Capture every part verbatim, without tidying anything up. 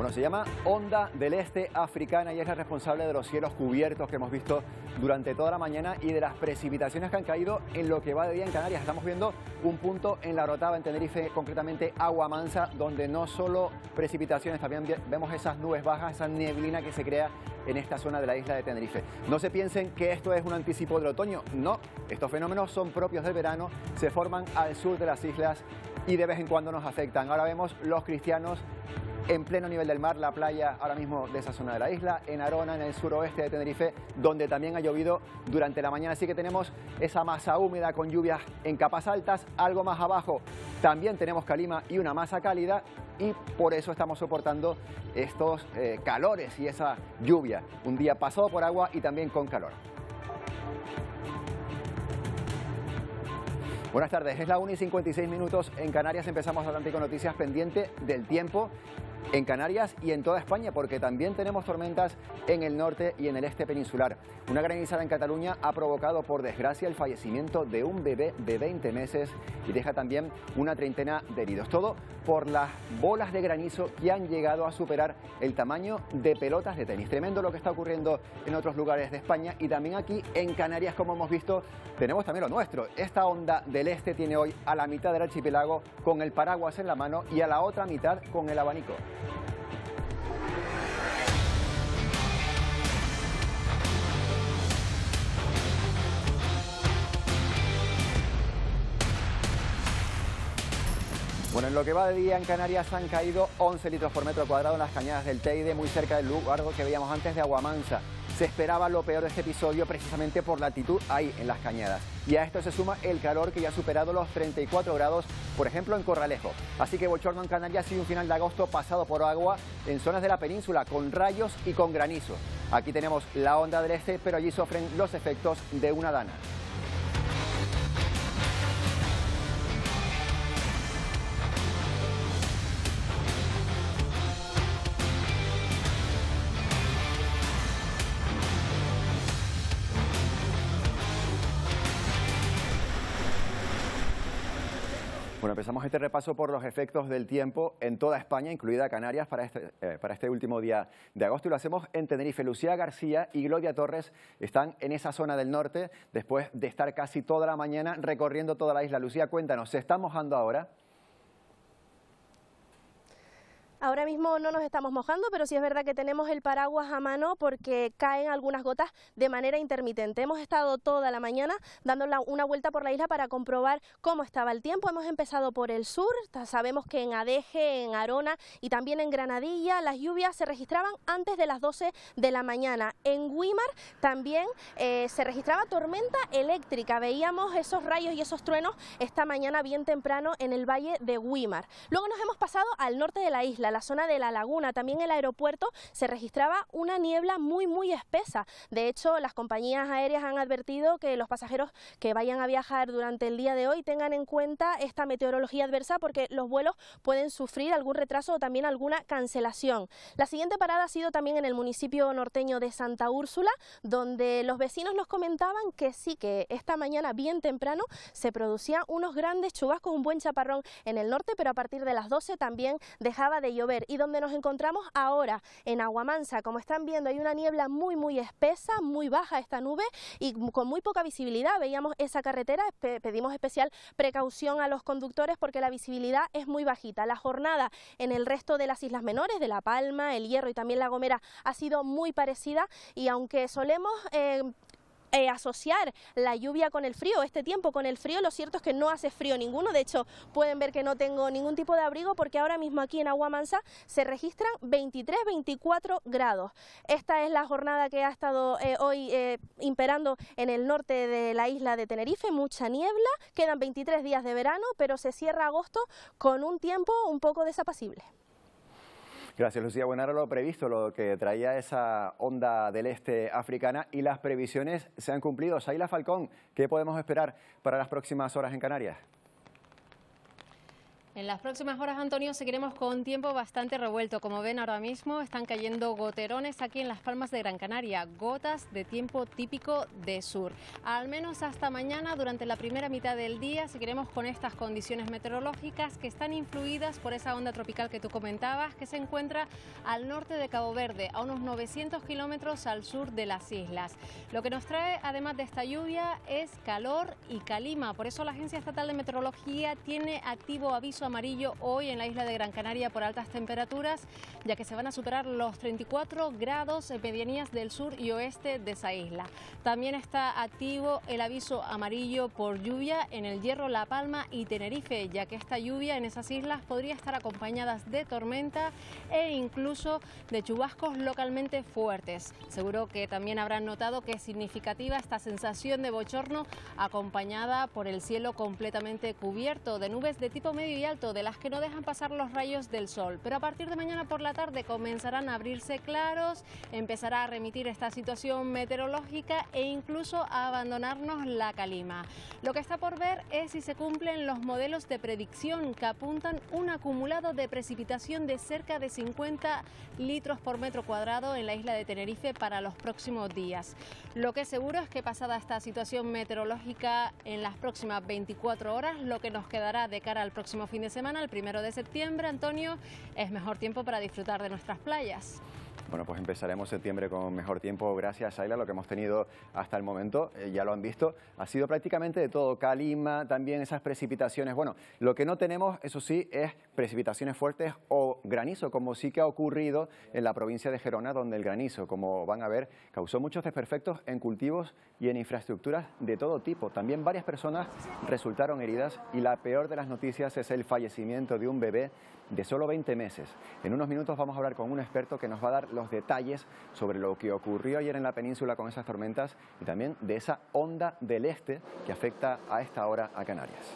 Bueno, se llama onda del este africana y es la responsable de los cielos cubiertos que hemos visto durante toda la mañana y de las precipitaciones que han caído en lo que va de día en Canarias. Estamos viendo un punto en la Orotava, en Tenerife, concretamente Agua Mansa, donde no solo precipitaciones, también vemos esas nubes bajas, esa neblina que se crea en esta zona de la isla de Tenerife. No se piensen que esto es un anticipo del otoño, no. Estos fenómenos son propios del verano, se forman al sur de las islas y de vez en cuando nos afectan. Ahora vemos los cristianos en pleno nivel del mar, la playa ahora mismo de esa zona de la isla, en Arona, en el suroeste de Tenerife, donde también ha llovido durante la mañana. Así que tenemos esa masa húmeda con lluvias en capas altas, algo más abajo también tenemos calima y una masa cálida y por eso estamos soportando estos eh, calores y esa lluvia. Un día pasado por agua y también con calor. Buenas tardes, es la una y cincuenta y seis minutos en Canarias. Empezamos adelante con noticias pendiente del tiempo en Canarias y en toda España, porque también tenemos tormentas en el norte y en el este peninsular. Una granizada en Cataluña ha provocado, por desgracia, el fallecimiento de un bebé de veinte meses y deja también una treintena de heridos. Todo por las bolas de granizo que han llegado a superar el tamaño de pelotas de tenis. Tremendo lo que está ocurriendo en otros lugares de España y también aquí en Canarias, como hemos visto, tenemos también lo nuestro. Esta onda del este tiene hoy a la mitad del archipiélago con el paraguas en la mano y a la otra mitad con el abanico. Bueno, en lo que va de día en Canarias han caído once litros por metro cuadrado en las cañadas del Teide, muy cerca del lugar que veíamos antes de Agua Mansa. Se esperaba lo peor de este episodio precisamente por la altitud ahí en las cañadas. Y a esto se suma el calor que ya ha superado los treinta y cuatro grados, por ejemplo, en Corralejo. Así que bochorno en Canarias y un final de agosto pasado por agua en zonas de la península, con rayos y con granizo. Aquí tenemos la onda del este, pero allí sufren los efectos de una dana. Bueno, empezamos este repaso por los efectos del tiempo en toda España, incluida Canarias, para este, eh, para este último día de agosto. Y lo hacemos en Tenerife. Lucía García y Gloria Torres están en esa zona del norte después de estar casi toda la mañana recorriendo toda la isla. Lucía, cuéntanos, ¿se está mojando ahora? Ahora mismo no nos estamos mojando, pero sí es verdad que tenemos el paraguas a mano porque caen algunas gotas de manera intermitente. Hemos estado toda la mañana dando una vuelta por la isla para comprobar cómo estaba el tiempo. Hemos empezado por el sur, sabemos que en Adeje, en Arona y también en Granadilla las lluvias se registraban antes de las doce de la mañana. En Güímar también eh, se registraba tormenta eléctrica. Veíamos esos rayos y esos truenos esta mañana bien temprano en el valle de Güímar. Luego nos hemos pasado al norte de la isla, la zona de la laguna. También en el aeropuerto se registraba una niebla muy muy espesa. De hecho, las compañías aéreas han advertido que los pasajeros que vayan a viajar durante el día de hoy tengan en cuenta esta meteorología adversa porque los vuelos pueden sufrir algún retraso o también alguna cancelación. La siguiente parada ha sido también en el municipio norteño de Santa Úrsula, donde los vecinos nos comentaban que sí, que esta mañana bien temprano se producían unos grandes chubascos, un buen chaparrón en el norte, pero a partir de las doce también dejaba de llover. Y donde nos encontramos ahora, en Agua Mansa, como están viendo, hay una niebla muy muy espesa, muy baja esta nube y con muy poca visibilidad. Veíamos esa carretera, pedimos especial precaución a los conductores porque la visibilidad es muy bajita. La jornada en el resto de las islas menores, de La Palma, El Hierro y también La Gomera, ha sido muy parecida y aunque solemos Eh, Eh, asociar la lluvia con el frío, este tiempo con el frío, lo cierto es que no hace frío ninguno. De hecho, pueden ver que no tengo ningún tipo de abrigo porque ahora mismo aquí en Agua Mansa se registran veintitrés a veinticuatro grados. Esta es la jornada que ha estado eh, hoy eh, imperando en el norte de la isla de Tenerife, mucha niebla, quedan veintitrés días de verano, pero se cierra agosto con un tiempo un poco desapacible. Gracias, Lucía. Bueno, era lo previsto, lo que traía esa onda del este africana y las previsiones se han cumplido. Saila Falcón, ¿qué podemos esperar para las próximas horas en Canarias? En las próximas horas, Antonio, seguiremos con tiempo bastante revuelto. Como ven ahora mismo, están cayendo goterones aquí en Las Palmas de Gran Canaria, gotas de tiempo típico de sur. Al menos hasta mañana, durante la primera mitad del día, seguiremos con estas condiciones meteorológicas que están influidas por esa onda tropical que tú comentabas, que se encuentra al norte de Cabo Verde, a unos novecientos kilómetros al sur de las islas. Lo que nos trae, además de esta lluvia, es calor y calima. Por eso la Agencia Estatal de Meteorología tiene activo aviso amarillo hoy en la isla de Gran Canaria por altas temperaturas, ya que se van a superar los treinta y cuatro grados en medianías del sur y oeste de esa isla. También está activo el aviso amarillo por lluvia en El Hierro, La Palma y Tenerife, ya que esta lluvia en esas islas podría estar acompañada de tormenta e incluso de chubascos localmente fuertes. Seguro que también habrán notado que es significativa esta sensación de bochorno, acompañada por el cielo completamente cubierto de nubes de tipo medio y alto, de las que no dejan pasar los rayos del sol. Pero a partir de mañana por la tarde comenzarán a abrirse claros, empezará a remitir esta situación meteorológica e incluso a abandonarnos la calima. Lo que está por ver es si se cumplen los modelos de predicción que apuntan un acumulado de precipitación de cerca de cincuenta litros por metro cuadrado en la isla de Tenerife para los próximos días. Lo que es seguro es que pasada esta situación meteorológica en las próximas veinticuatro horas, lo que nos quedará de cara al próximo fin de semana, el primero de septiembre, Antonio, es mejor tiempo para disfrutar de nuestras playas. Bueno, pues empezaremos septiembre con mejor tiempo. Gracias, Ayla. Lo que hemos tenido hasta el momento, eh, ya lo han visto, ha sido prácticamente de todo. Calima, también esas precipitaciones. Bueno, lo que no tenemos, eso sí, es precipitaciones fuertes o granizo, como sí que ha ocurrido en la provincia de Gerona, donde el granizo, como van a ver, causó muchos desperfectos en cultivos y en infraestructuras de todo tipo. También varias personas resultaron heridas y la peor de las noticias es el fallecimiento de un bebé de solo veinte meses. En unos minutos vamos a hablar con un experto que nos va a dar los detalles sobre lo que ocurrió ayer en la península con esas tormentas y también de esa onda del este que afecta a esta hora a Canarias.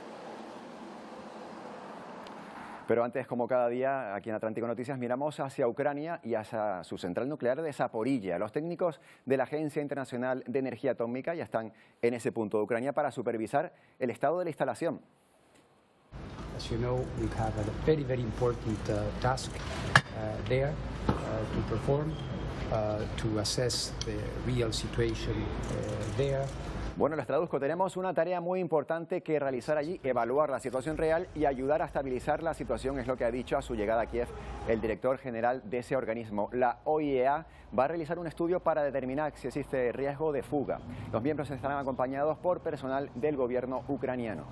Pero antes, como cada día, aquí en Atlántico Noticias, miramos hacia Ucrania y hacia su central nuclear de Zaporilla. Los técnicos de la Agencia Internacional de Energía Atómica ya están en ese punto de Ucrania para supervisar el estado de la instalación. As you know, we have a very, very important uh, task uh, there uh, to perform, uh, to assess the real situation uh, there. Bueno, les traduzco, tenemos una tarea muy importante que realizar allí, evaluar la situación real y ayudar a estabilizar la situación, es lo que ha dicho a su llegada a Kiev el director general de ese organismo. La O I E A va a realizar un estudio para determinar si existe riesgo de fuga. Los miembros estarán acompañados por personal del gobierno ucraniano.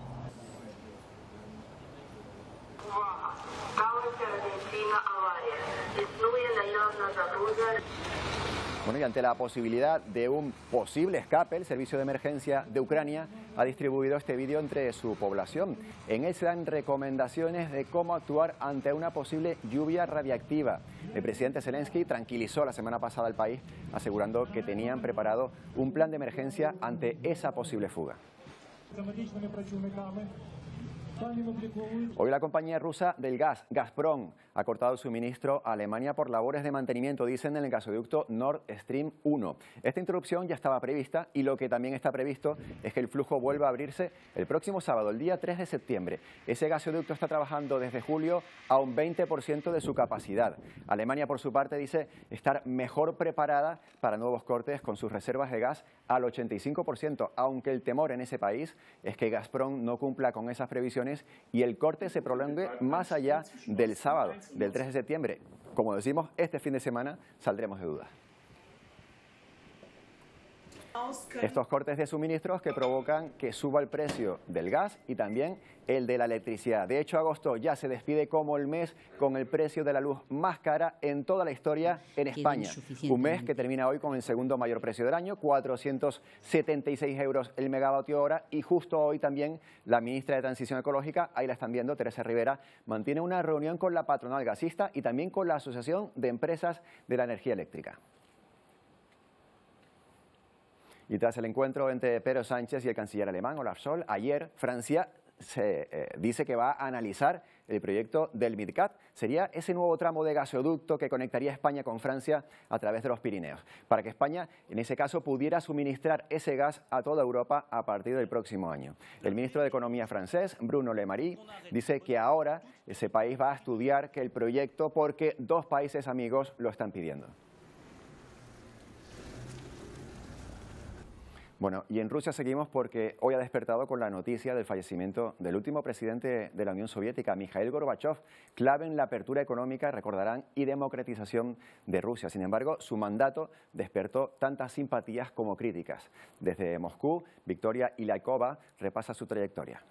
Bueno, y ante la posibilidad de un posible escape, el Servicio de Emergencia de Ucrania ha distribuido este vídeo entre su población. En él se dan recomendaciones de cómo actuar ante una posible lluvia radiactiva. El presidente Zelensky tranquilizó la semana pasada al país, asegurando que tenían preparado un plan de emergencia ante esa posible fuga. Hoy la compañía rusa del gas, Gazprom, ha cortado el suministro a Alemania por labores de mantenimiento, dicen, en el gasoducto Nord Stream uno. Esta interrupción ya estaba prevista y lo que también está previsto es que el flujo vuelva a abrirse el próximo sábado, el día tres de septiembre. Ese gasoducto está trabajando desde julio a un veinte por ciento de su capacidad. Alemania, por su parte, dice estar mejor preparada para nuevos cortes con sus reservas de gas al ochenta y cinco por ciento, aunque el temor en ese país es que Gazprom no cumpla con esas previsiones y el corte se prolongue más allá del sábado, del tres de septiembre. Como decimos, este fin de semana saldremos de dudas. Estos cortes de suministros que provocan que suba el precio del gas y también el de la electricidad. De hecho, agosto ya se despide como el mes con el precio de la luz más cara en toda la historia en España. Un mes que termina hoy con el segundo mayor precio del año, cuatrocientos setenta y seis euros el megavatio hora, y justo hoy también la ministra de Transición Ecológica, ahí la están viendo, Teresa Rivera, mantiene una reunión con la patronal gasista y también con la Asociación de Empresas de la Energía Eléctrica. Y tras el encuentro entre Pedro Sánchez y el canciller alemán Olaf Scholz, ayer Francia se eh, dice que va a analizar el proyecto del MidCat. Sería ese nuevo tramo de gasoducto que conectaría España con Francia a través de los Pirineos, para que España, en ese caso, pudiera suministrar ese gas a toda Europa a partir del próximo año. El ministro de Economía francés, Bruno Le Maire, dice que ahora ese país va a estudiar que el proyecto porque dos países amigos lo están pidiendo. Bueno, y en Rusia seguimos porque hoy ha despertado con la noticia del fallecimiento del último presidente de la Unión Soviética, Mikhail Gorbachev, clave en la apertura económica, recordarán, y democratización de Rusia. Sin embargo, su mandato despertó tantas simpatías como críticas. Desde Moscú, Victoria Ilaikova repasa su trayectoria.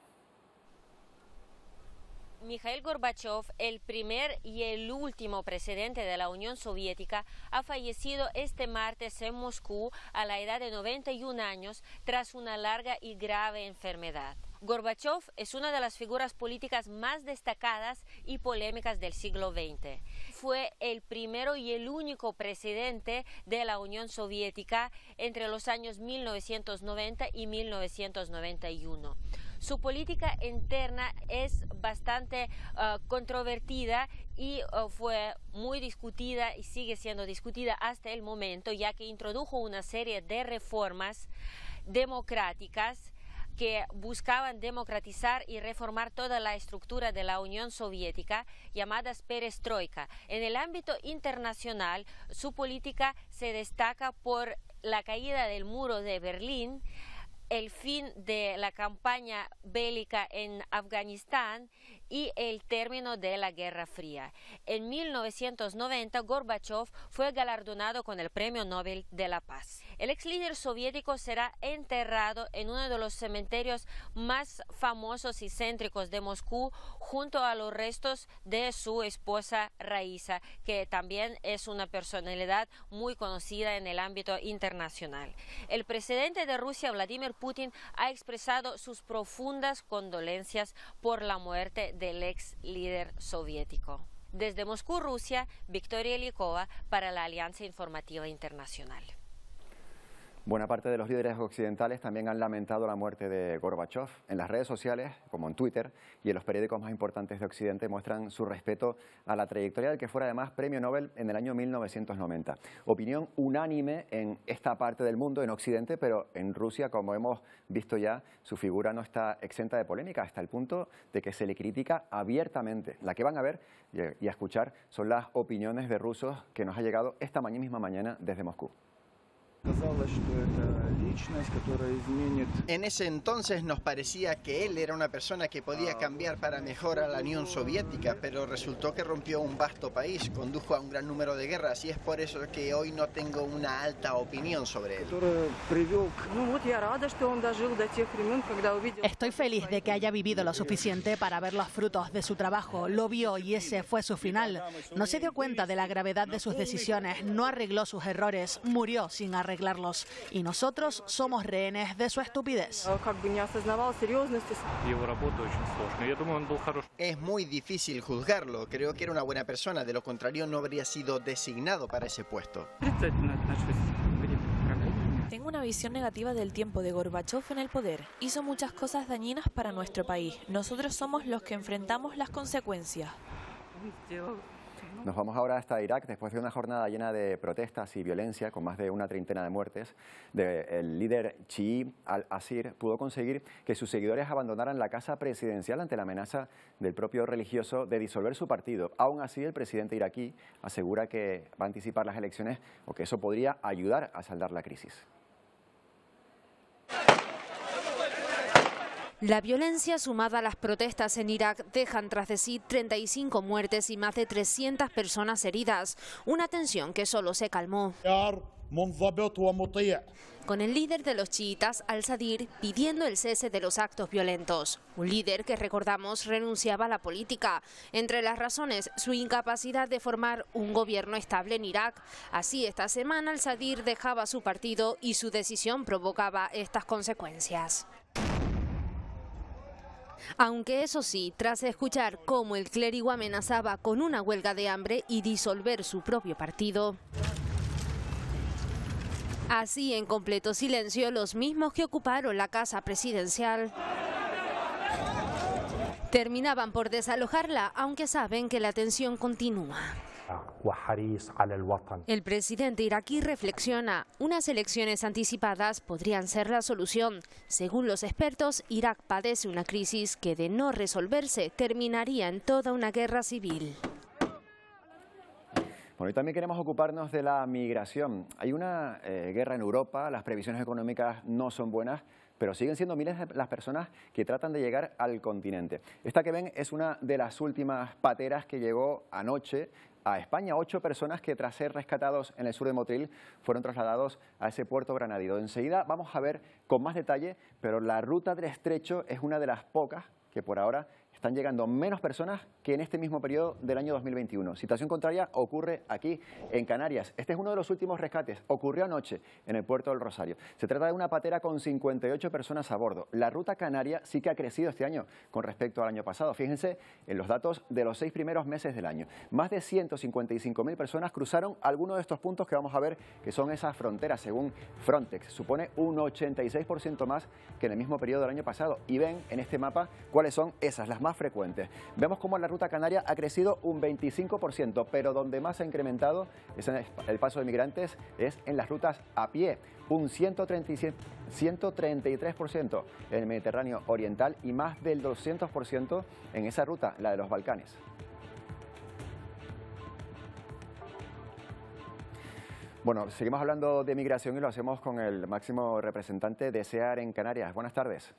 Mikhail Gorbachev, el primer y el último presidente de la Unión Soviética, ha fallecido este martes en Moscú a la edad de noventa y un años tras una larga y grave enfermedad. Gorbachev es una de las figuras políticas más destacadas y polémicas del siglo veinte. Fue el primero y el único presidente de la Unión Soviética entre los años mil novecientos noventa y mil novecientos noventa y uno. Su política interna es bastante uh, controvertida y uh, fue muy discutida y sigue siendo discutida hasta el momento, ya que introdujo una serie de reformas democráticas que buscaban democratizar y reformar toda la estructura de la Unión Soviética, llamadas perestroika. En el ámbito internacional, su política se destaca por la caída del muro de Berlín, el fin de la campaña bélica en Afganistán y el término de la Guerra Fría. En mil novecientos noventa, Gorbachev fue galardonado con el Premio Nobel de la Paz. El ex líder soviético será enterrado en uno de los cementerios más famosos y céntricos de Moscú, junto a los restos de su esposa Raisa, que también es una personalidad muy conocida en el ámbito internacional. El presidente de Rusia, Vladimir Putin, ha expresado sus profundas condolencias por la muerte del ex líder soviético. Desde Moscú, Rusia, Victoria Ilaikova para la Alianza Informativa Internacional. Buena parte de los líderes occidentales también han lamentado la muerte de Gorbachev. En las redes sociales, como en Twitter, y en los periódicos más importantes de Occidente muestran su respeto a la trayectoria del que fuera además premio Nobel en el año mil novecientos noventa. Opinión unánime en esta parte del mundo, en Occidente, pero en Rusia, como hemos visto ya, su figura no está exenta de polémica, hasta el punto de que se le critica abiertamente. La que van a ver y a escuchar son las opiniones de rusos que nos ha llegado esta misma mañana desde Moscú. En ese entonces nos parecía que él era una persona que podía cambiar para mejor a la Unión Soviética, pero resultó que rompió un vasto país, condujo a un gran número de guerras y es por eso que hoy no tengo una alta opinión sobre él. Estoy feliz de que haya vivido lo suficiente para ver los frutos de su trabajo. Lo vio y ese fue su final. No se dio cuenta de la gravedad de sus decisiones, no arregló sus errores, murió sin arreglarlos. Y nosotros somos rehenes de su estupidez. Es muy difícil juzgarlo. Creo que era una buena persona, de lo contrario no habría sido designado para ese puesto. Tengo una visión negativa del tiempo de Gorbachev en el poder. Hizo muchas cosas dañinas para nuestro país. Nosotros somos los que enfrentamos las consecuencias. Nos vamos ahora hasta Irak, después de una jornada llena de protestas y violencia, con más de una treintena de muertes. De, el líder chií al-Asir pudo conseguir que sus seguidores abandonaran la casa presidencial ante la amenaza del propio religioso de disolver su partido. Aún así, el presidente iraquí asegura que va a anticipar las elecciones o que eso podría ayudar a saldar la crisis. La violencia sumada a las protestas en Irak dejan tras de sí treinta y cinco muertes y más de trescientas personas heridas, una tensión que solo se calmó, con el líder de los chiitas, al-Sadr, pidiendo el cese de los actos violentos. Un líder que, recordamos, renunciaba a la política. Entre las razones, su incapacidad de formar un gobierno estable en Irak. Así, esta semana al-Sadr dejaba su partido y su decisión provocaba estas consecuencias. Aunque eso sí, tras escuchar cómo el clérigo amenazaba con una huelga de hambre y disolver su propio partido. Así, en completo silencio, los mismos que ocuparon la casa presidencial Terminaban por desalojarla, aunque saben que la tensión continúa. El presidente iraquí reflexiona, unas elecciones anticipadas podrían ser la solución. Según los expertos, Irak padece una crisis que, de no resolverse, terminaría en toda una guerra civil. Bueno, y también queremos ocuparnos de la migración. Hay una eh, guerra en Europa, las previsiones económicas no son buenas, pero siguen siendo miles de las personas que tratan de llegar al continente. Esta que ven es una de las últimas pateras que llegó anoche a España. Ocho personas que, tras ser rescatados en el sur de Motril, fueron trasladados a ese puerto granadino. Enseguida vamos a ver con más detalle, pero la ruta del estrecho es una de las pocas que por ahora están llegando menos personas que en este mismo periodo del año dos mil veintiuno. Situación contraria ocurre aquí en Canarias. Este es uno de los últimos rescates. Ocurrió anoche en el puerto del Rosario. Se trata de una patera con cincuenta y ocho personas a bordo. La ruta canaria sí que ha crecido este año con respecto al año pasado. Fíjense en los datos de los seis primeros meses del año. Más de ciento cincuenta y cinco mil personas cruzaron alguno de estos puntos que vamos a ver, que son esas fronteras, según Frontex. Supone un ochenta y seis por ciento más que en el mismo periodo del año pasado. Y ven en este mapa cuáles son esas, las más frecuentes. Vemos cómo la ruta canaria ha crecido un veinticinco por ciento, pero donde más ha incrementado es en el paso de migrantes, es en las rutas a pie, un ciento treinta y siete, ciento treinta y tres por ciento en el Mediterráneo Oriental y más del doscientos por ciento en esa ruta, la de los Balcanes. Bueno, seguimos hablando de migración y lo hacemos con el máximo representante de SEAR en Canarias. Buenas tardes.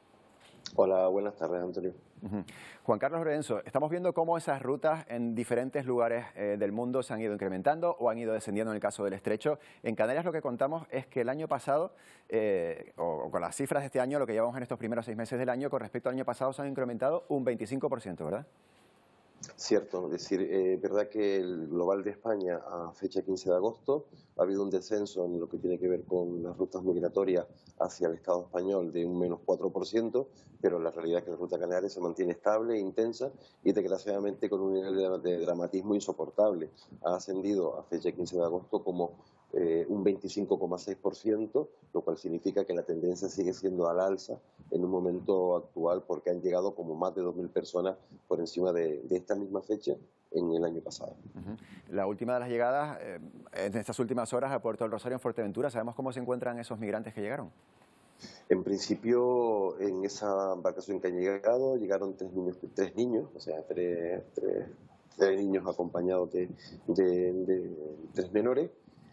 Hola, buenas tardes, Antonio. Uh-huh. Juan Carlos Lorenzo, estamos viendo cómo esas rutas en diferentes lugares eh, del mundo se han ido incrementando o han ido descendiendo en el caso del estrecho. En Canarias lo que contamos es que el año pasado, eh, o, o con las cifras de este año, lo que llevamos en estos primeros seis meses del año, con respecto al año pasado se han incrementado un veinticinco por ciento, ¿verdad? Cierto, es decir, es eh, verdad que el global de España a fecha quince de agosto ha habido un descenso en lo que tiene que ver con las rutas migratorias hacia el Estado español de un menos cuatro por ciento, pero la realidad es que la ruta canaria se mantiene estable e intensa y desgraciadamente con un nivel de, de dramatismo insoportable. Ha ascendido a fecha quince de agosto como eh, un veinticinco coma seis por ciento, lo cual significa que la tendencia sigue siendo al alza en un momento actual porque han llegado como más de dos mil personas por encima de, de esta misma fecha en el año pasado. Uh-huh. La última de las llegadas, eh, en estas últimas horas a Puerto del Rosario, en Fuerteventura, ¿sabemos cómo se encuentran esos migrantes que llegaron? En principio, en esa embarcación que han llegado, llegaron tres niños, tres niños o sea, tres, tres, tres niños acompañados de, de, de tres menores,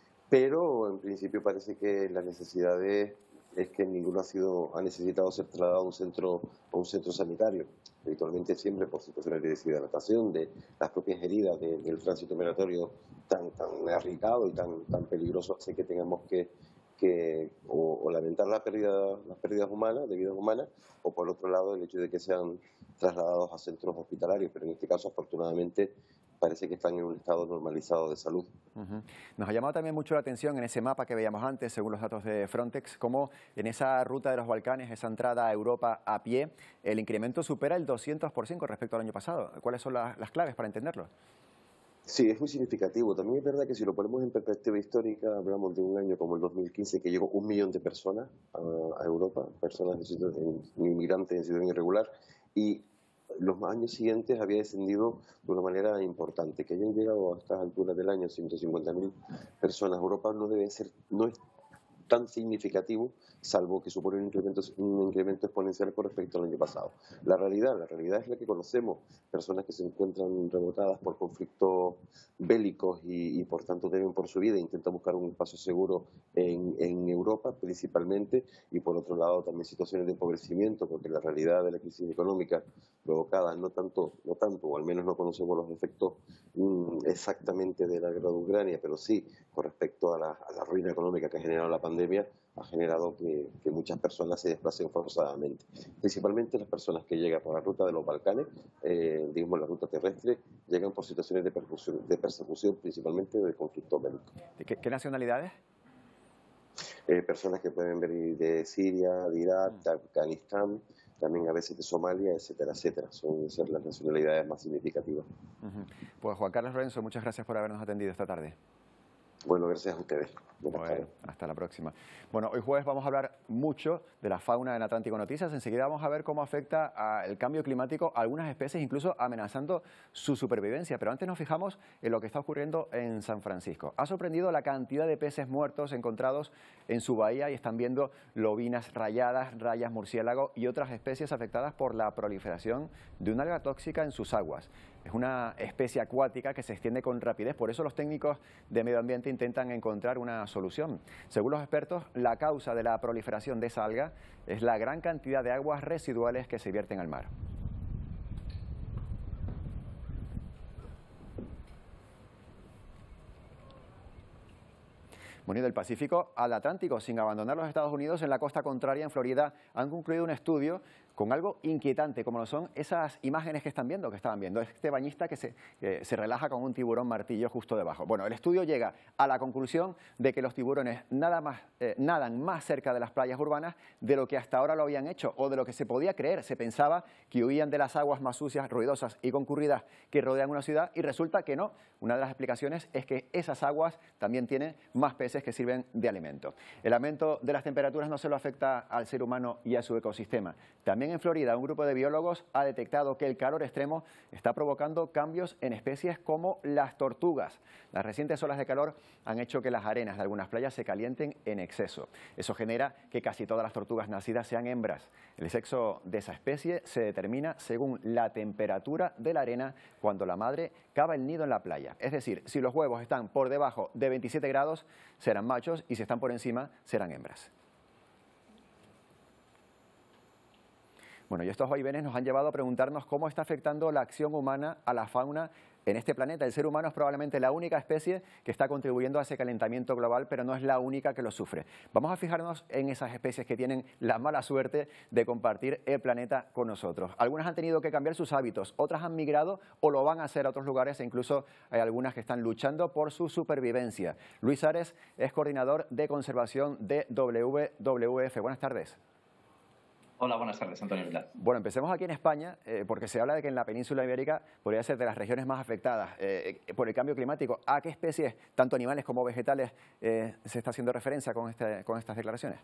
pero en principio parece que la necesidad de es que ninguno ha sido ha necesitado ser trasladado a un centro a un centro sanitario, habitualmente siempre por situaciones de deshidratación, de las propias heridas de, del tránsito migratorio tan tan arriesgado y tan tan peligroso, hace que tengamos que que o, o lamentar la pérdida las pérdidas humanas de vidas humanas, o por otro lado el hecho de que sean trasladados a centros hospitalarios, pero en este caso afortunadamente parece que están en un estado normalizado de salud. Uh-huh. Nos ha llamado también mucho la atención en ese mapa que veíamos antes, según los datos de Frontex, cómo en esa ruta de los Balcanes, esa entrada a Europa a pie, el incremento supera el doscientos por ciento con respecto al año pasado. ¿Cuáles son las, las claves para entenderlo? Sí, es muy significativo. También es verdad que si lo ponemos en perspectiva histórica, hablamos de un año como el dos mil quince que llegó un millón de personas a, a Europa, personas en, inmigrantes en situación irregular, y los años siguientes había descendido de una manera importante. Que hayan llegado a estas alturas del año ciento cincuenta mil personas a Europa no debe ser, no es tan significativo, salvo que supone un incremento, un incremento exponencial con respecto al año pasado. La realidad, la realidad es la que conocemos, personas que se encuentran rebotadas por conflictos bélicos y, y por tanto temen por su vida e intentan buscar un espacio seguro en, en Europa principalmente, y por otro lado también situaciones de empobrecimiento, porque la realidad de la crisis económica provocada no tanto, no tanto, o al menos no conocemos los efectos mm, exactamente de la guerra de Ucrania, pero sí con respecto a la, a la ruina económica que ha generado la pandemia, ha generado que, que muchas personas se desplacen forzadamente. Principalmente las personas que llegan por la ruta de los Balcanes, eh, digamos la ruta terrestre, llegan por situaciones de persecución, de persecución principalmente de conflictos bélicos. ¿Qué, qué nacionalidades? Eh, personas que pueden venir de Siria, de Irak, de Afganistán, también a veces de Somalia, etcétera, etcétera. Son ser las nacionalidades más significativas. Uh-huh. Pues Juan Carlos Lorenzo, muchas gracias por habernos atendido esta tarde. Bueno, gracias a ustedes. Buenas Bueno, tardes. hasta la próxima. Bueno, hoy jueves vamos a hablar mucho de la fauna en Atlántico Noticias. Enseguida vamos a ver cómo afecta a el cambio climático a algunas especies, incluso amenazando su supervivencia. Pero antes nos fijamos en lo que está ocurriendo en San Francisco. Ha sorprendido la cantidad de peces muertos encontrados en su bahía y están viendo lobinas rayadas, rayas murciélago y otras especies afectadas por la proliferación de una alga tóxica en sus aguas. Es una especie acuática que se extiende con rapidez, por eso los técnicos de medio ambiente intentan encontrar una solución. Según los expertos, la causa de la proliferación de esa alga es la gran cantidad de aguas residuales que se vierten al mar. Bueno, y del Pacífico al Atlántico, sin abandonar los Estados Unidos, en la costa contraria, en Florida, han concluido un estudio con algo inquietante, como lo son esas imágenes que están viendo, que estaban viendo. Este bañista que se, que se relaja con un tiburón martillo justo debajo. Bueno, el estudio llega a la conclusión de que los tiburones nada más, eh, nadan más cerca de las playas urbanas de lo que hasta ahora lo habían hecho, o de lo que se podía creer. Se pensaba que huían de las aguas más sucias, ruidosas y concurridas que rodean una ciudad, y resulta que no. Una de las explicaciones es que esas aguas también tienen más peces que sirven de alimento. El aumento de las temperaturas no solo afecta al ser humano y a su ecosistema. También en Florida, un grupo de biólogos ha detectado que el calor extremo está provocando cambios en especies como las tortugas. Las recientes olas de calor han hecho que las arenas de algunas playas se calienten en exceso. Eso genera que casi todas las tortugas nacidas sean hembras. El sexo de esa especie se determina según la temperatura de la arena cuando la madre cava el nido en la playa. Es decir, si los huevos están por debajo de veintisiete grados, serán machos, y si están por encima, serán hembras. Bueno, y estos vaivenes nos han llevado a preguntarnos cómo está afectando la acción humana a la fauna en este planeta. El ser humano es probablemente la única especie que está contribuyendo a ese calentamiento global, pero no es la única que lo sufre. Vamos a fijarnos en esas especies que tienen la mala suerte de compartir el planeta con nosotros. Algunas han tenido que cambiar sus hábitos, otras han migrado o lo van a hacer a otros lugares, e incluso hay algunas que están luchando por su supervivencia. Luis Ares es coordinador de conservación de W W F. Buenas tardes. Hola, buenas tardes, Antonio Villar. Bueno, empecemos aquí en España, eh, porque se habla de que en la península ibérica podría ser de las regiones más afectadas eh, por el cambio climático. ¿A qué especies, tanto animales como vegetales, eh, se está haciendo referencia con, este, con estas declaraciones?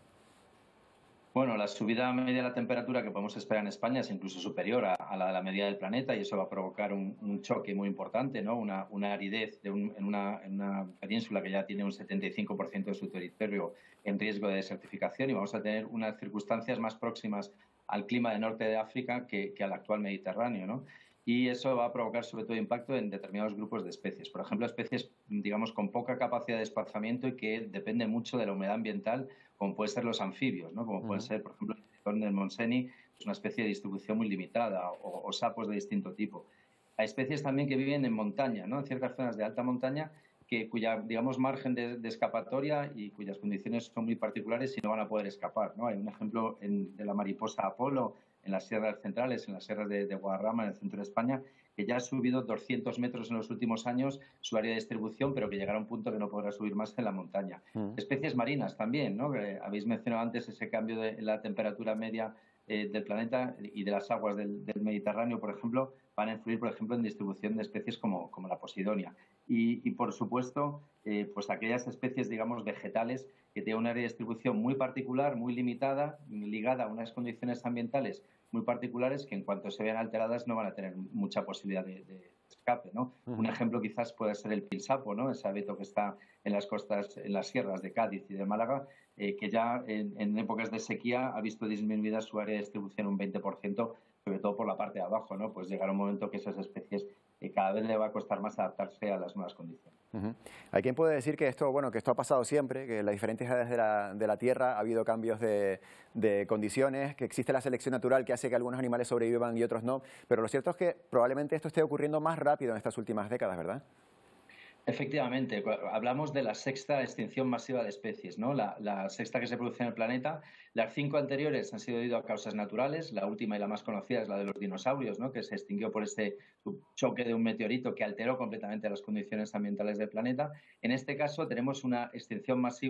Bueno, la subida media de la temperatura que podemos esperar en España es incluso superior a, a la de la media del planeta, y eso va a provocar un, un choque muy importante, ¿no? Una, una aridez de un, en, una, en una península que ya tiene un setenta y cinco por ciento de su territorio en riesgo de desertificación, y vamos a tener unas circunstancias más próximas al clima del norte de África que, que al actual Mediterráneo, ¿no? Y eso va a provocar sobre todo impacto en determinados grupos de especies. Por ejemplo, especies, digamos, con poca capacidad de desplazamiento y que dependen mucho de la humedad ambiental, como pueden ser los anfibios, ¿no? Como pueden ser, por ejemplo, el tritón del Montseny, que es una especie de distribución muy limitada, o, o sapos de distinto tipo. Hay especies también que viven en montaña, ¿no? En ciertas zonas de alta montaña, que, cuya, digamos, margen de, de escapatoria y cuyas condiciones son muy particulares y no van a poder escapar, ¿no? Hay un ejemplo en, de la mariposa Apolo en las sierras centrales, en las sierras de, de Guadarrama, en el centro de España, que ya ha subido doscientos metros en los últimos años su área de distribución, pero que llegará a un punto que no podrá subir más en la montaña. Mm. Especies marinas también, ¿no? Que habéis mencionado antes ese cambio de la temperatura media eh, del planeta y de las aguas del, del Mediterráneo, por ejemplo, van a influir, por ejemplo, en distribución de especies como, como la Posidonia. Y, y por supuesto, eh, pues aquellas especies, digamos, vegetales que tienen una área de distribución muy particular, muy limitada, ligada a unas condiciones ambientales muy particulares que en cuanto se vean alteradas no van a tener mucha posibilidad de, de escape, ¿no? Uh-huh. Un ejemplo quizás puede ser el pilsapo, ¿no? Ese abeto que está en las costas, en las sierras de Cádiz y de Málaga, eh, que ya en, en épocas de sequía ha visto disminuida su área de distribución un veinte por ciento, sobre todo por la parte de abajo, ¿no? Pues llegará un momento que esas especies eh, cada vez le va a costar más adaptarse a las nuevas condiciones. Uh-huh. Hay quien puede decir que esto, bueno, que esto ha pasado siempre, que en las diferentes edades de la, de la Tierra ha habido cambios de, de condiciones, que existe la selección natural que hace que algunos animales sobrevivan y otros no, pero lo cierto es que probablemente esto esté ocurriendo más rápido en estas últimas décadas, ¿verdad? Efectivamente, hablamos de la sexta extinción masiva de especies, ¿no? La, la sexta que se produce en el planeta. Las cinco anteriores han sido debido a causas naturales. La última y la más conocida es la de los dinosaurios, ¿no? Que se extinguió por ese choque de un meteorito que alteró completamente las condiciones ambientales del planeta. En este caso tenemos una extinción masiva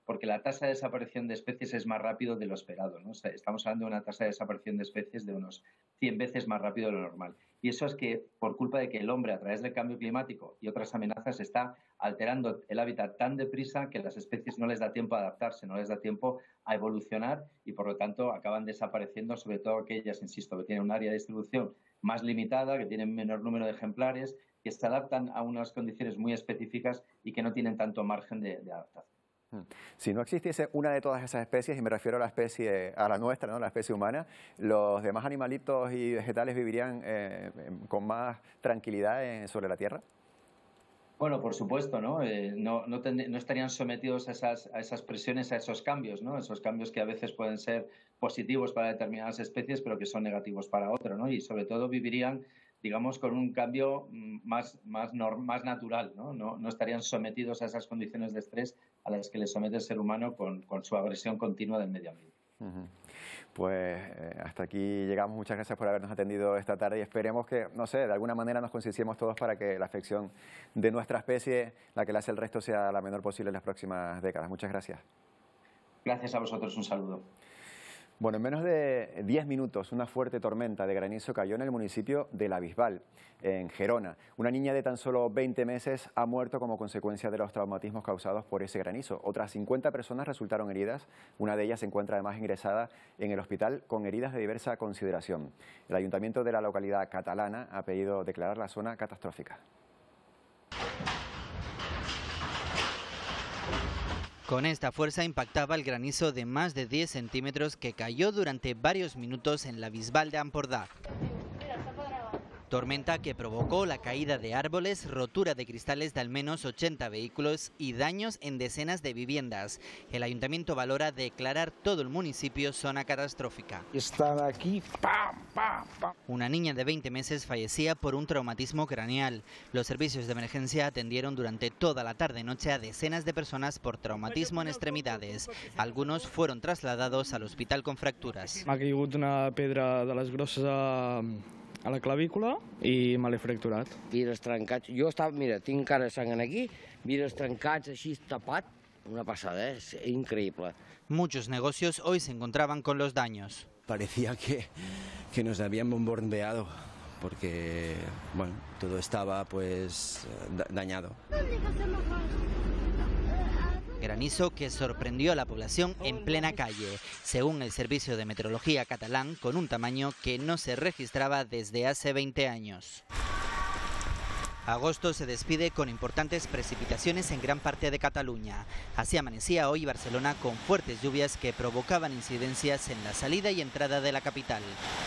porque la tasa de desaparición de especies es más rápido de lo esperado, ¿no? O sea, estamos hablando de una tasa de desaparición de especies de unos cien veces más rápido de lo normal. Y eso es que por culpa de que el hombre, a través del cambio climático y otras amenazas, está alterando el hábitat tan deprisa que las especies no les da tiempo a adaptarse, no les da tiempo a evolucionar y por lo tanto acaban desapareciendo, sobre todo aquellas, insisto, que tienen un área de distribución más limitada, que tienen menor número de ejemplares, que se adaptan a unas condiciones muy específicas y que no tienen tanto margen de, de adaptación. Si no existiese una de todas esas especies, y me refiero a la especie, a la nuestra, ¿no?, la especie humana, ¿los demás animalitos y vegetales vivirían eh, con más tranquilidad en, sobre la Tierra? Bueno, por supuesto, ¿no? Eh, no, no, ten, no estarían sometidos a esas, a esas presiones, a esos cambios, ¿no? Esos cambios que a veces pueden ser positivos para determinadas especies, pero que son negativos para otras, ¿no? Y sobre todo vivirían, digamos, con un cambio más, más, más natural, ¿no? No, no estarían sometidos a esas condiciones de estrés a las que les somete el ser humano con, con su agresión continua del medio ambiente. Uh-huh. Pues eh, hasta aquí llegamos. Muchas gracias por habernos atendido esta tarde y esperemos que, no sé, de alguna manera nos concienciemos todos para que la afección de nuestra especie, la que le hace el resto, sea la menor posible en las próximas décadas. Muchas gracias. Gracias a vosotros. Un saludo. Bueno, en menos de diez minutos, una fuerte tormenta de granizo cayó en el municipio de La Bisbal, en Gerona. Una niña de tan solo veinte meses ha muerto como consecuencia de los traumatismos causados por ese granizo. Otras cincuenta personas resultaron heridas. Una de ellas se encuentra además ingresada en el hospital con heridas de diversa consideración. El ayuntamiento de la localidad catalana ha pedido declarar la zona catastrófica. Con esta fuerza impactaba el granizo de más de diez centímetros que cayó durante varios minutos en la Bisbal de Ampordà. Tormenta que provocó la caída de árboles, rotura de cristales de al menos ochenta vehículos y daños en decenas de viviendas. El ayuntamiento valora declarar todo el municipio zona catastrófica. Están aquí, ¡pam, pam, pam! Una niña de veinte meses fallecía por un traumatismo craneal. Los servicios de emergencia atendieron durante toda la tarde-noche a decenas de personas por traumatismo en extremidades. Algunos fueron trasladados al hospital con fracturas. M'ha caigut una pedra de les grosses a... a la clavícula i me l'he fracturat. Vidres trencats. Jo estava, mira, tinc encara sang aquí, vidres trencats, així tapat. Una pasada, ¿eh? Es increíble. Muchos negocios hoy se encontraban con los daños. Parecía que, que nos habían bombardeado, porque, bueno, todo estaba, pues, dañado. Granizo que sorprendió a la población en plena calle, según el Servicio de Meteorología catalán, con un tamaño que no se registraba desde hace veinte años. Agosto se despide con importantes precipitaciones en gran parte de Cataluña. Así amanecía hoy Barcelona con fuertes lluvias que provocaban incidencias en la salida y entrada de la capital.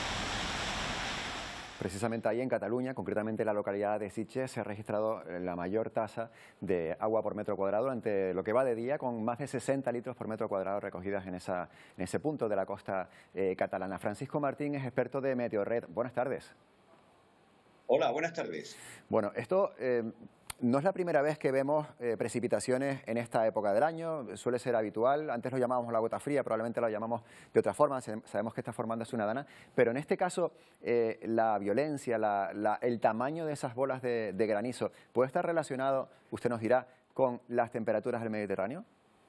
Precisamente ahí en Cataluña, concretamente en la localidad de Sitges, se ha registrado la mayor tasa de agua por metro cuadrado durante lo que va de día, con más de sesenta litros por metro cuadrado recogidas en, esa, en ese punto de la costa eh, catalana. Francisco Martín es experto de Meteorred. Buenas tardes. Hola, buenas tardes. Bueno, esto eh, no es la primera vez que vemos eh, precipitaciones en esta época del año, suele ser habitual. Antes lo llamábamos la gota fría, probablemente lo llamamos de otra forma, sabemos que está formándose una dana, pero en este caso eh, la violencia, la, la, el tamaño de esas bolas de, de granizo, ¿puede estar relacionado, usted nos dirá, con las temperaturas del Mediterráneo?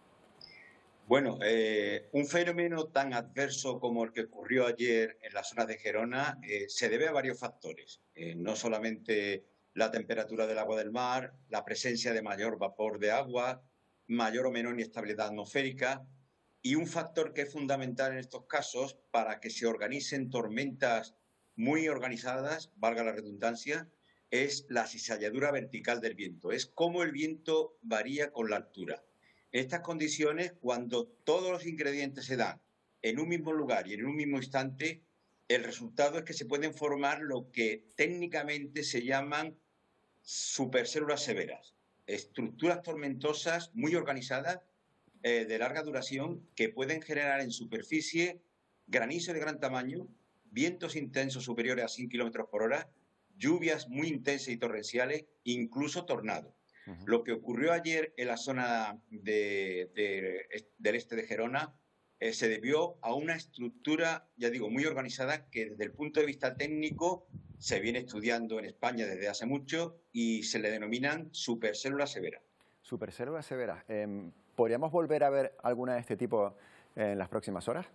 Bueno, eh, un fenómeno tan adverso como el que ocurrió ayer en la zona de Gerona eh, se debe a varios factores, eh, no solamente la temperatura del agua del mar, la presencia de mayor vapor de agua, mayor o menor inestabilidad atmosférica y un factor que es fundamental en estos casos para que se organicen tormentas muy organizadas, valga la redundancia, es la cizalladura vertical del viento, es cómo el viento varía con la altura. En estas condiciones, cuando todos los ingredientes se dan en un mismo lugar y en un mismo instante, el resultado es que se pueden formar lo que técnicamente se llaman supercélulas severas, estructuras tormentosas muy organizadas, eh, de larga duración, que pueden generar en superficie granizo de gran tamaño, vientos intensos superiores a cien kilómetros por hora, lluvias muy intensas y torrenciales, incluso tornados. Uh-huh. Lo que ocurrió ayer en la zona de, de, del este de Gerona eh, se debió a una estructura, ya digo, muy organizada, que desde el punto de vista técnico se viene estudiando en España desde hace mucho y se le denominan supercélulas severas. Supercélulas severas. Eh, ¿Podríamos volver a ver alguna de este tipo en las próximas horas?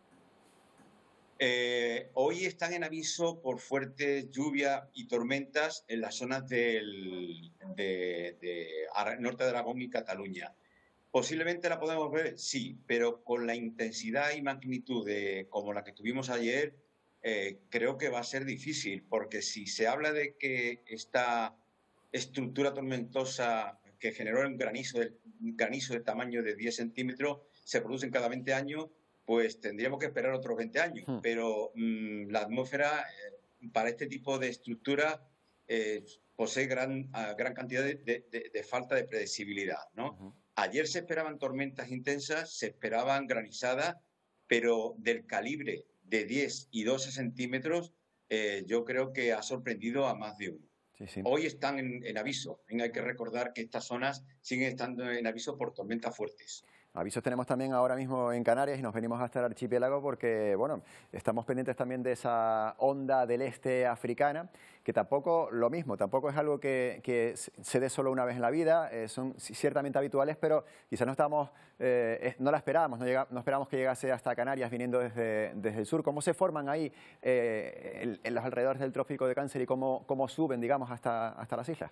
Eh, hoy están en aviso por fuertes lluvias y tormentas en las zonas del de, de, de, norte de Aragón y Cataluña. ¿Posiblemente la podemos ver? Sí, pero con la intensidad y magnitud de, como la que tuvimos ayer, eh, creo que va a ser difícil, porque si se habla de que esta estructura tormentosa que generó un granizo, de, un granizo de tamaño de diez centímetros se produce en cada veinte años, pues tendríamos que esperar otros veinte años. Hmm. Pero mmm, la atmósfera, eh, para este tipo de estructura, eh, posee gran, uh, gran cantidad de, de, de, de falta de predecibilidad, ¿no? Uh-huh. Ayer se esperaban tormentas intensas, se esperaban granizadas, pero del calibre de diez y doce centímetros, eh, yo creo que ha sorprendido a más de uno. Sí, sí. Hoy están en, en aviso. Hay que recordar que estas zonas siguen estando en aviso por tormentas fuertes. Avisos tenemos también ahora mismo en Canarias y nos venimos hasta el archipiélago porque, bueno, estamos pendientes también de esa onda del este africana, que tampoco, lo mismo, tampoco es algo que, que se dé solo una vez en la vida, eh, son ciertamente habituales, pero quizás no estamos, eh, no la esperábamos, no, llega, no esperamos que llegase hasta Canarias viniendo desde, desde el sur. ¿Cómo se forman ahí eh, en, en los alrededores del Trópico de Cáncer y cómo, cómo suben, digamos, hasta, hasta las islas?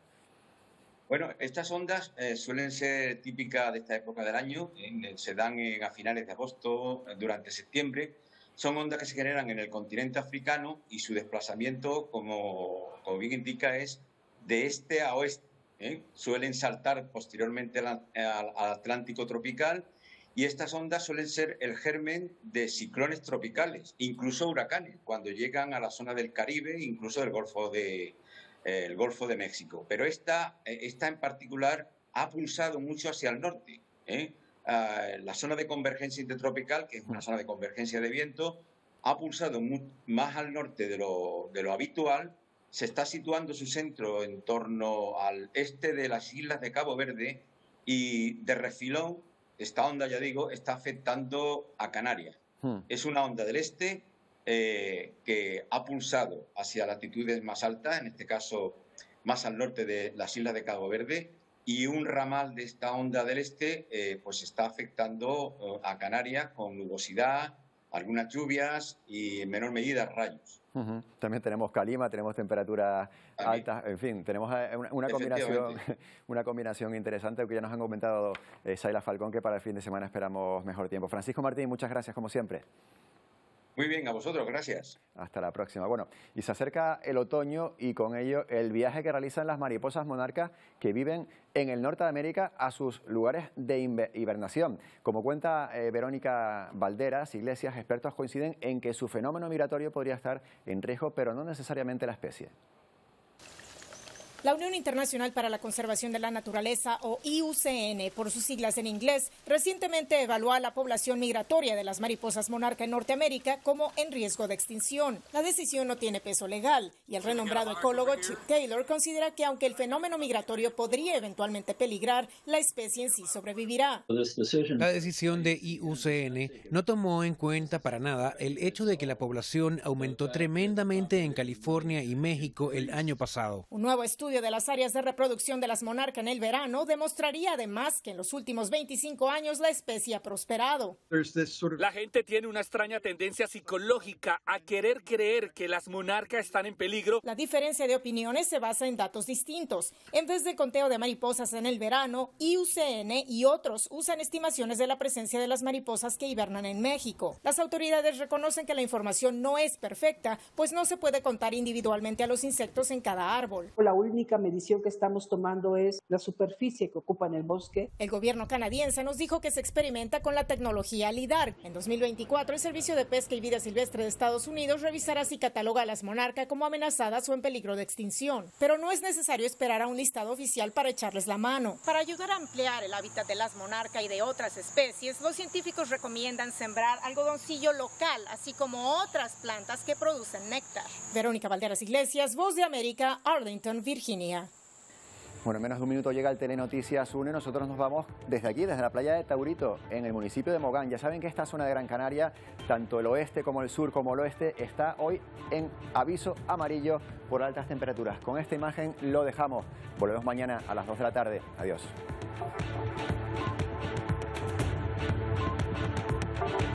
Bueno, estas ondas eh, suelen ser típicas de esta época del año, eh, se dan en, a finales de agosto, durante septiembre. Son ondas que se generan en el continente africano y su desplazamiento, como, como bien indica, es de este a oeste. ¿eh? Suelen saltar posteriormente al, al, al Atlántico tropical y estas ondas suelen ser el germen de ciclones tropicales, incluso huracanes, cuando llegan a la zona del Caribe, incluso del Golfo de el Golfo de México. Pero esta, esta en particular ha pulsado mucho hacia el norte. ¿eh? Uh, la zona de convergencia intertropical, que es una zona de convergencia de viento, ha pulsado muy, más al norte de lo, de lo habitual. Se está situando su centro en torno al este de las islas de Cabo Verde y de refilón, esta onda, ya digo, está afectando a Canarias. Hmm. Es una onda del este Eh, que ha pulsado hacia latitudes más altas, en este caso más al norte de las islas de Cabo Verde, y un ramal de esta onda del este eh, pues está afectando eh, a Canarias con nubosidad, algunas lluvias y en menor medida rayos. Uh-huh. También tenemos calima, tenemos temperaturas altas, en fin, tenemos una, una combinación una combinación interesante, que ya nos han comentado eh, Saila Falcón, que para el fin de semana esperamos mejor tiempo. Francisco Martín, muchas gracias como siempre. Muy bien, a vosotros, gracias. Hasta la próxima. Bueno, y se acerca el otoño y con ello el viaje que realizan las mariposas monarcas que viven en el norte de América a sus lugares de hibernación. Como cuenta eh, Verónica Valderas Iglesias, expertos coinciden en que su fenómeno migratorio podría estar en riesgo, pero no necesariamente la especie. La Unión Internacional para la Conservación de la Naturaleza, o I U C N, por sus siglas en inglés, recientemente evaluó a la población migratoria de las mariposas monarca en Norteamérica como en riesgo de extinción. La decisión no tiene peso legal y el renombrado ecólogo Chip Taylor considera que aunque el fenómeno migratorio podría eventualmente peligrar, la especie en sí sobrevivirá. La decisión de I U C N no tomó en cuenta para nada el hecho de que la población aumentó tremendamente en California y México el año pasado. Un nuevo estudio de las áreas de reproducción de las monarcas en el verano demostraría además que en los últimos veinticinco años la especie ha prosperado. La gente tiene una extraña tendencia psicológica a querer creer que las monarcas están en peligro. La diferencia de opiniones se basa en datos distintos. En vez de conteo de mariposas en el verano, I U C N y otros usan estimaciones de la presencia de las mariposas que hibernan en México. Las autoridades reconocen que la información no es perfecta, pues no se puede contar individualmente a los insectos en cada árbol. La única medición que estamos tomando es la superficie que ocupa en el bosque. El gobierno canadiense nos dijo que se experimenta con la tecnología LIDAR. En dos mil veinticuatro, el Servicio de Pesca y Vida Silvestre de Estados Unidos revisará si cataloga a las monarcas como amenazadas o en peligro de extinción. Pero no es necesario esperar a un listado oficial para echarles la mano. Para ayudar a ampliar el hábitat de las monarcas y de otras especies, los científicos recomiendan sembrar algodoncillo local, así como otras plantas que producen néctar. Verónica Valderas Iglesias, Voz de América, Arlington, Virginia. Bueno, en menos de un minuto llega el Telenoticias uno y nosotros nos vamos desde aquí, desde la playa de Taurito, en el municipio de Mogán. Ya saben que esta zona de Gran Canaria, tanto el oeste como el sur como el oeste, está hoy en aviso amarillo por altas temperaturas. Con esta imagen lo dejamos. Volvemos mañana a las dos de la tarde. Adiós. Chao.